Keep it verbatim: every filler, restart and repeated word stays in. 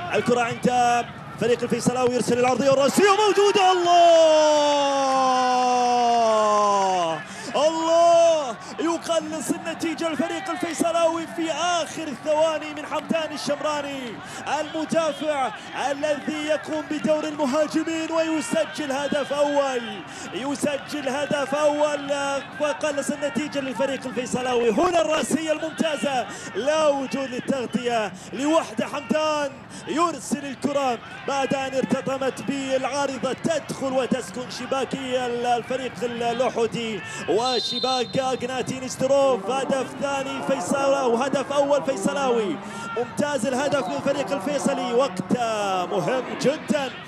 الكرة عند فريق الفيصلاوي، يرسل العرضية والرأسية موجودة. الله الله، يقلص النتيجة الفريق الفيصلاوي في آخر الثواني من حمدان الشمراني المدافع الذي يقوم بدور المهاجمين ويسجل هدف أول، يسجل هدف أول وقلص النتيجة للفريق الفيصلاوي. هنا الرأسية الممتازة، لا وجود للتغطية لوحدة. حمدان يرسل الكرة بعد أن ارتطمت بالعارضة، تدخل وتسكن شباكي الفريق اللوحودي وشباك أغناتين ستروف. هدف ثاني فيصلاوي وهدف أول فيصلاوي. ممتاز الهدف من الفريق الفيصلي، وقت مهم جدا